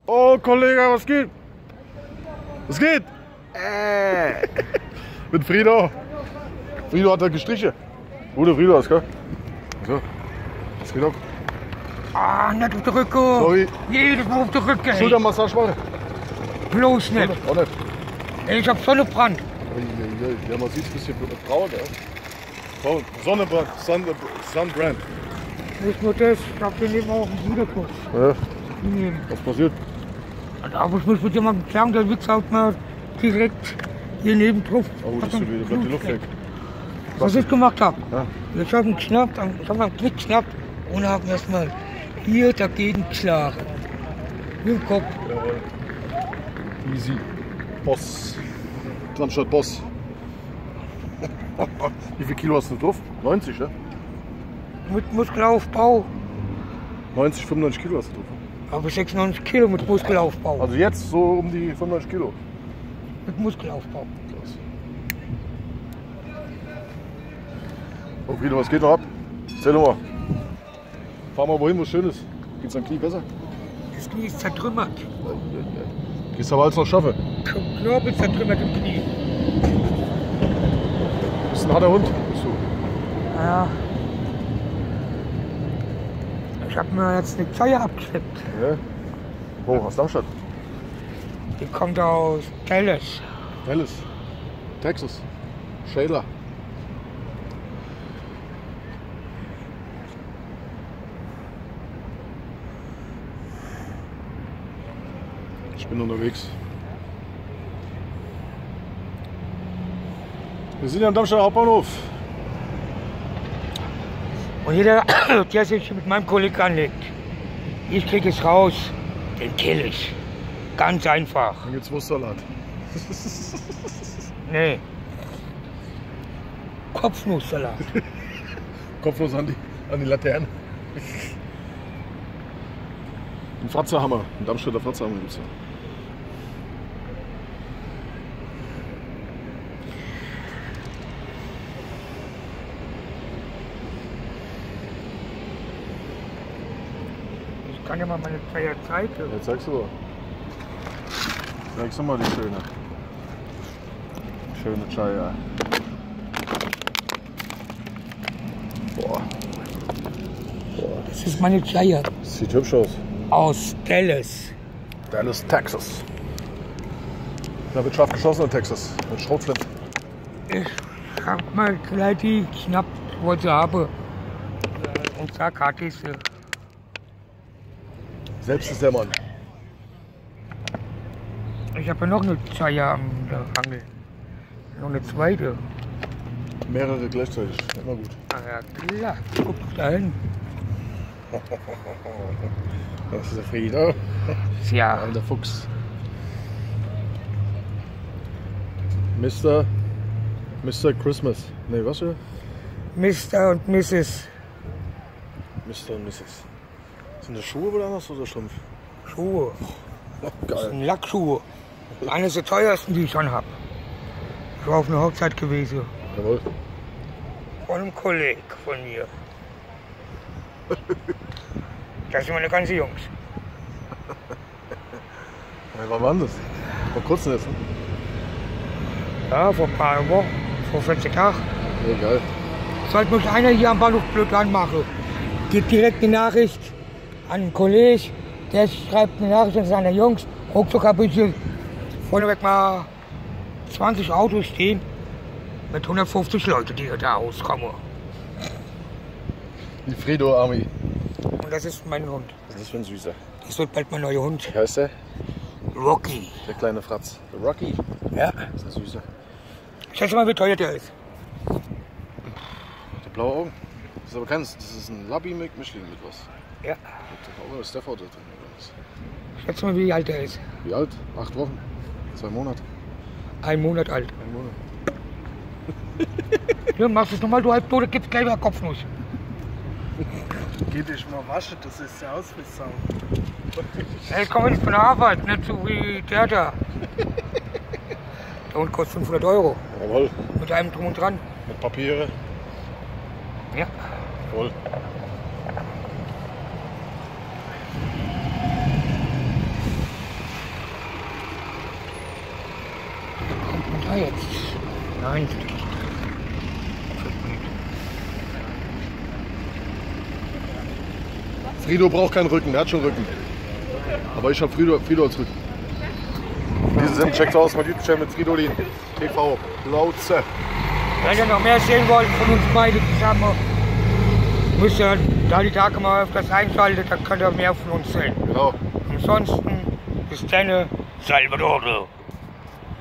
Oh, Kollege, was geht? Was geht? Mit Frido. Frido hat da gestrichen. Gute Frido, ist klar. So, was geht ab? Ah, nicht auf der Rücke. Sorry. Jedes Mal auf der Rücke. Schultermassage machen? Bloß nicht. Auch nicht. Ich hab Sonnenbrand. Ja, man sieht ein bisschen braun, ja. Braun. Sonnenbrand, Sunbrand. Nicht nur das, ich hab den eben auch einen Wiederkuss. Ja, was passiert? Aber ich muss mit jemandem sagen, der Wichser hat mir direkt hier neben drauf. Oh, das ist wieder die Luft weg. Was ich gemacht habe. Ja. Ich habe ihn geschnappt, ich habe einen Blick geschnappt und habe erstmal hier dagegen geschlagen. Mit dem Kopf. Jawohl. Easy. Boss. Darmstadt Boss. Wie viel Kilo hast du drauf? 90, ja? Mit Muskelaufbau. 90, 95 Kilo hast du drauf. Aber 96 Kilo mit Muskelaufbau. Also jetzt so um die 95 Kilo. Mit Muskelaufbau. Krass. Oh Frido, was geht noch ab? Erzähl doch mal. Fahr mal wohin, wo es schön ist. Geht's am Knie besser? Das Knie ist zertrümmert. Gehst aber alles noch schaffen. Knorpel zertrümmert im Knie. Bist ein harter Hund. Bist du. Ja. Ich habe mir jetzt eine Zeige abgeschleppt. Ja. Wo? Aus Darmstadt? Die kommt aus Dallas. Dallas. Texas. Shayla. Ich bin unterwegs. Wir sind ja am Darmstädter Hauptbahnhof. Und jeder, der sich mit meinem Kollegen anlegt, ich kriege es raus, den kill ich. Ganz einfach. Dann gibt's Wurstsalat. Nee. Kopfnusssalat. Kopflos an die Laterne. Ein Fratzerhammer. Ein Darmstädter Fratzerhammer gibt's ja. Ich kann dir mal meine Zeiger zeigen. Jetzt zeigst du mal. Zeigst du mal die schöne. Schöne Chaya. Boah. Das ist meine Zeiger. Sieht hübsch aus. Aus Dallas. Dallas, Texas. Da wird scharf geschossen in Texas. Mit Schrotflinte. Ich hab mal gleich die geschnappt, was ich habe. Und zack, hatte ich sie. Selbst ist der Mann. Ich habe ja noch eine Zeiger am Angel. Noch eine zweite. Mehrere gleichzeitig. Immer gut. Ah ja, klar. Guck doch da hin. Das ist der Frieder. Ja. Der Fuchs. Mr. Christmas. Ne, was für? Mr. und Mrs. Mr. und Mrs. Sind das Schuhe oder was oder Strumpf? Schuhe. Das Geil. sind Lackschuhe. Eines der teuersten, die ich schon habe. Ich war auf einer Hochzeit gewesen. Jawohl. Von einem Kollegen von mir. Das sind meine ganzen Jungs. Ja, wann war das? Vor kurzem jetzt, ne? Ja, vor ein paar Wochen. Vor 40 Tagen. Ja, geil. Sollte mich einer hier am Bahnhof blöd anmachen, gibt direkt eine Nachricht an einen Kollegen, der schreibt eine Nachricht an seine Jungs. Ruckzuck habe ich hier vorneweg mal 20 Autos stehen mit 150 Leuten, die hier da rauskommen. Die Fredo Army. Und das ist mein Hund. Das ist für ein Süßer. Das wird bald mein neuer Hund. Wie heißt der? Rocky. Der kleine Fratz. Der Rocky. Ja. Das ist ein Süßer. Schätze mal, wie teuer der ist. Der blaue Augen. Das ist aber keins. Das ist ein Labby mit Mischling mit was. Ja. Da ist Stafford drin. Oder was? Schätze mal, wie alt der ist. Wie alt? 8 Wochen. 2 Monate. 1 Monat alt. 1 Monat. Ja, machst du es nochmal, du Halbtote, gibt's gleich wieder Kopfnuss. Geh dich mal waschen, das ist ja aus wie Sau. Ich komme nicht von der Arbeit, nicht so wie der da. Der Hund kostet 500 €. Jawohl. Mit allem drum und dran. Mit Papiere. Ja. Jawohl. Ah, jetzt. Nein. Frido braucht keinen Rücken, der hat schon Rücken. Aber ich habe Frido als Rücken. In diesem Sinne, checkt aus mein YouTube-Channel mit Fridolin TV. Lautze. Wenn ihr noch mehr sehen wollt von uns beide zusammen, müsst ihr da die Tage mal öfters einschalten, dann könnt ihr mehr von uns sehen. Genau. Ansonsten, bis dann, Salvador.